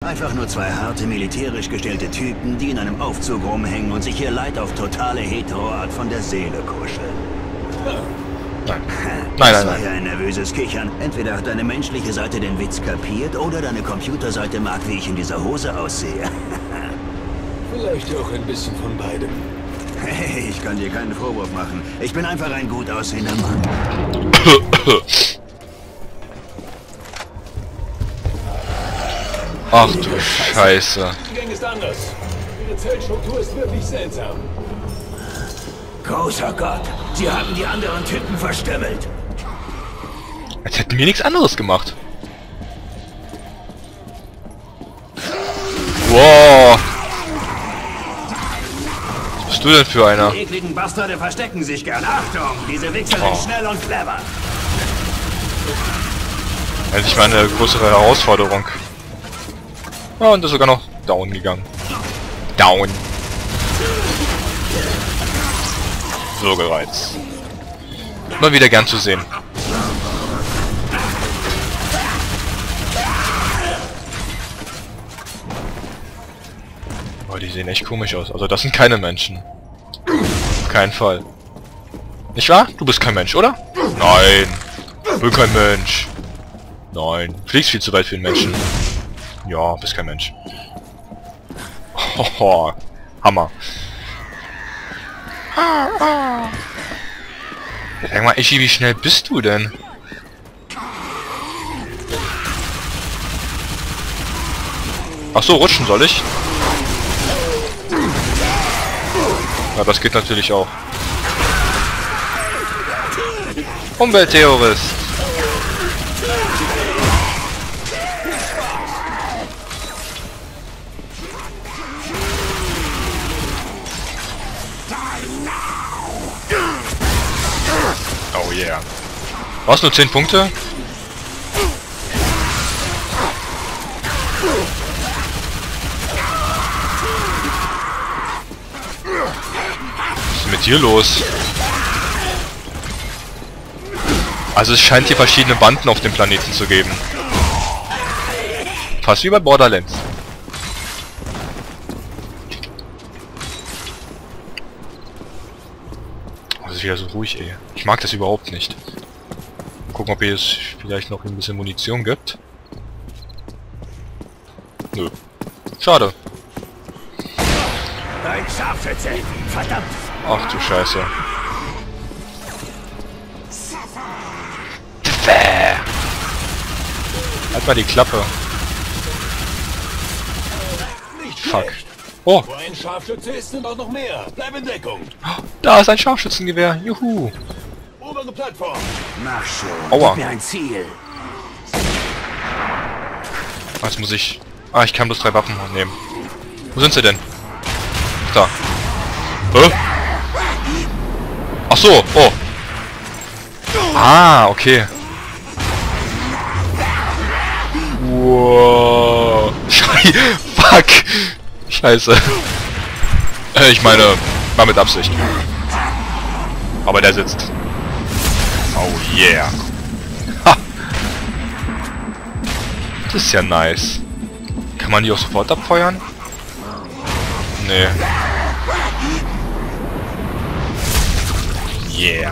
Einfach nur zwei harte, militärisch gestellte Typen, die in einem Aufzug rumhängen und sich hier Leid auf totale Hetero-Art von der Seele kuscheln. Nein. Das war ja ein nervöses Kichern. Entweder hat deine menschliche Seite den Witz kapiert oder deine Computerseite mag, wie ich in dieser Hose aussehe. Vielleicht auch ein bisschen von beidem. Hey, ich kann dir keinen Vorwurf machen. Ich bin einfach ein gut aussehender Mann. Ach du Scheiße. Die Gang ist anders. Ihre Zellstruktur ist wirklich seltsam. Großer Gott, sie haben die anderen Typen verstümmelt. Als hätten wir nichts anderes gemacht. Wow. Was bist du denn für einer? Die ekligen Bastarde verstecken sich gern. Achtung, diese Wichser sind schnell und clever. Endlich mal eine größere Herausforderung. Ja, und ist sogar noch down gegangen. Down. So gereizt. Mal wieder gern zu sehen. Oh, die sehen echt komisch aus. Also das sind keine Menschen. Auf keinen Fall. Nicht wahr? Du bist kein Mensch, oder? Nein. Ich bin kein Mensch. Nein. Fliegst viel zu weit für einen Menschen. Ja, bist kein Mensch. Hoho. Hammer. Sag mal, Ichi, wie schnell bist du denn? Ach so, rutschen soll ich? Ja, das geht natürlich auch. Umweltterrorist. Oh yeah. Was, nur 10 Punkte? Was ist mit dir los? Also es scheint hier verschiedene Banden auf dem Planeten zu geben. Fast wie bei Borderlands. Das ist wieder so ruhig, ey. Ich mag das überhaupt nicht. Gucken, ob hier es vielleicht noch ein bisschen Munition gibt. Nö. Schade. Ein Scharfschütze! Verdammt! Ach du Scheiße. Halt mal die Klappe. Nicht Fuck. schlecht. Oh, Wo ein Scharfschütze ist, sind auch noch mehr. Bleib in Deckung. da ist ein Scharfschützengewehr. Juhu. Obere Plattform. Mach schon. Aua. Gib mir ein Ziel. Jetzt muss ich... Ah, ich kann bloß 3 Waffen nehmen. Wo sind sie denn? Da. Hä? Ach so, oh. Ah, okay. Wow. Fuck. Scheiße. Ich meine, war mit Absicht. Aber der sitzt. Oh yeah. Ha. Das ist ja nice. Kann man die auch sofort abfeuern? Nee. Yeah.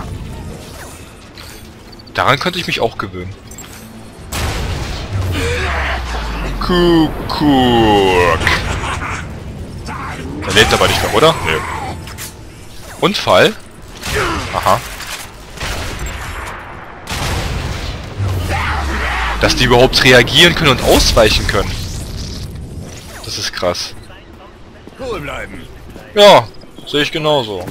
Daran könnte ich mich auch gewöhnen. Kuckuck. Der lebt aber nicht mehr, oder? Nö. Unfall? Aha. Dass die überhaupt reagieren können und ausweichen können. Das ist krass. Cool bleiben. Ja, sehe ich genauso.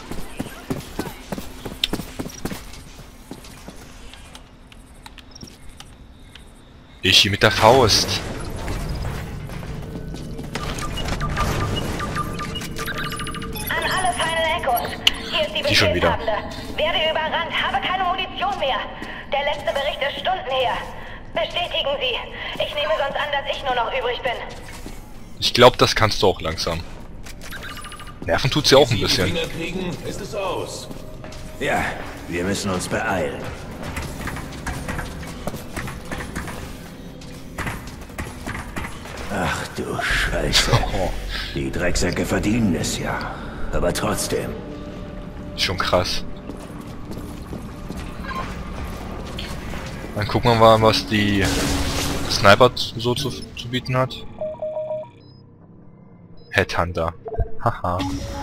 Ich hier mit der Faust. An alle Final Echos. Hier ist die schon wieder. Befehlshabende. Werde überrannt, habe keine Munition mehr. Der letzte Bericht ist Stunden her. Bestätigen Sie. Ich nehme sonst an, dass ich nur noch übrig bin. Ich glaube, das kannst du auch langsam. Nerven tut's ja auch ein Sie die bisschen. Finger kriegen, ist es aus. Ja, wir müssen uns beeilen. Ach du Scheiße. Die Drecksäcke verdienen es ja. Aber trotzdem. Schon krass. Dann gucken wir mal, was die Sniper so zu bieten hat. Headhunter. Haha.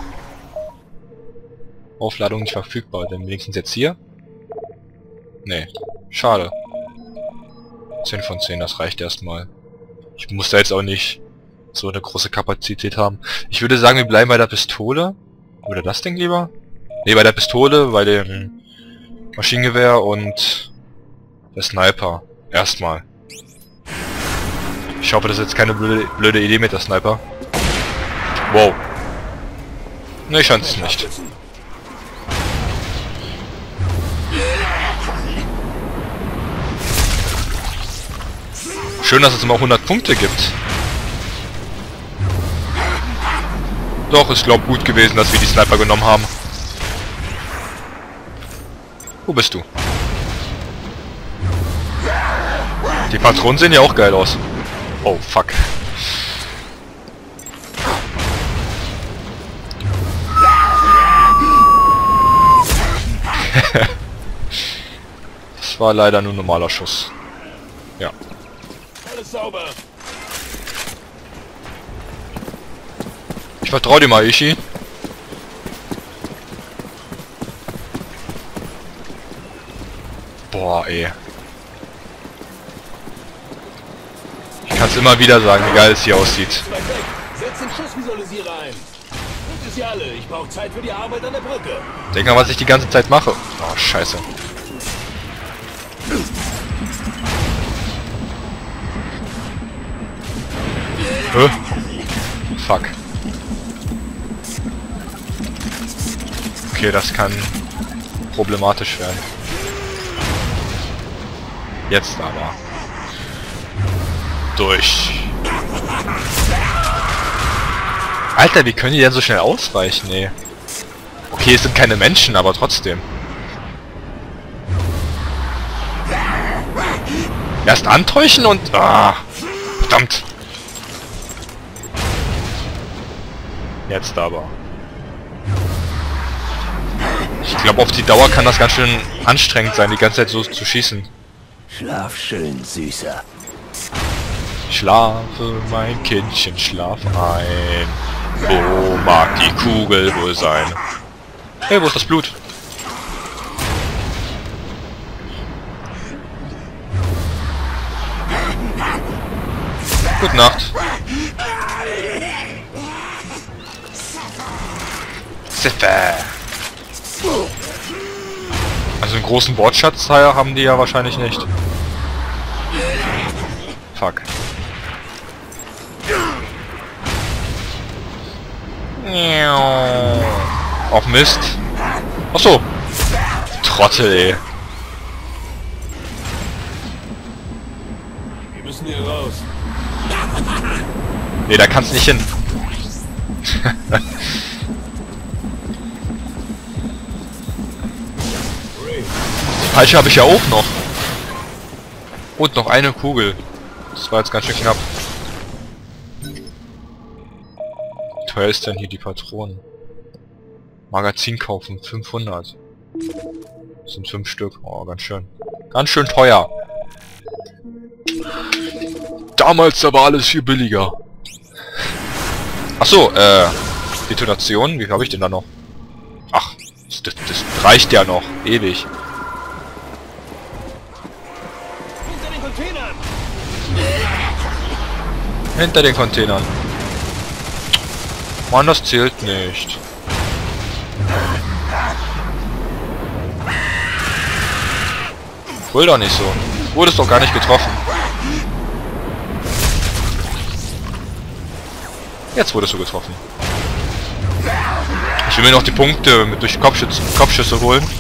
Aufladung nicht verfügbar, denn wenigstens jetzt hier? Nee. Schade. 10 von 10, das reicht erstmal. Ich muss da jetzt auch nicht so eine große Kapazität haben. Ich würde sagen, wir bleiben bei der Pistole. Oder das Ding lieber? Ne, bei der Pistole, bei dem Maschinengewehr und der Sniper. Erstmal. Ich hoffe, das ist jetzt keine blöde Idee mit der Sniper. Wow. Ne, scheint es nicht. Schön, dass es immer 100 Punkte gibt. Doch, ist glaub gut gewesen, dass wir die Sniper genommen haben. Wo bist du? Die Patronen sehen ja auch geil aus. Oh, fuck. Das war leider nur ein normaler Schuss. Ja. Alles sauber. Ich vertraue dir mal, Ishi. Boah, ey. Ich kann es immer wieder sagen, wie geil es hier aussieht. Setz den Schussvisualisierer ein. Tut es ja alle. Ich brauche Zeit für die Arbeit an der Brücke. Denk mal, was ich die ganze Zeit mache. Oh, scheiße. Fuck. Okay, das kann problematisch werden. Jetzt aber. Durch. Alter, wie können die denn so schnell ausweichen, ey? Okay, es sind keine Menschen, aber trotzdem. Erst antäuschen und... Ah, verdammt. Jetzt aber. Ich glaube, auf die Dauer kann das ganz schön anstrengend sein, die ganze Zeit so zu schießen. Schlaf schön, Süßer. Schlafe, mein Kindchen, schlaf ein. Wo mag die Kugel wohl sein? Hey, wo ist das Blut? Gute Nacht. Ziffer. Also einen großen Wortschatz haben die ja wahrscheinlich nicht. Fuck. Auf Mist. Achso. Trottel, ey. Wir müssen hier raus. Nee, da kannst nicht hin. Die falsche habe ich ja auch noch. Und noch eine Kugel. Das war jetzt ganz schön knapp. Wie teuer ist denn hier die Patronen? Magazin kaufen, 500. Das sind 5 Stück. Oh, ganz schön. Ganz schön teuer. Damals aber alles viel billiger. Achso, Detonation, wie viel habe ich denn da noch? Ach, das reicht ja noch. Ewig. Hinter den Containern! Hinter den Containern. Mann, das zählt nicht. Wohl doch nicht so. Wurde es doch gar nicht getroffen. Jetzt wurdest du getroffen. Ich will mir noch die Punkte durch Kopfschüsse holen.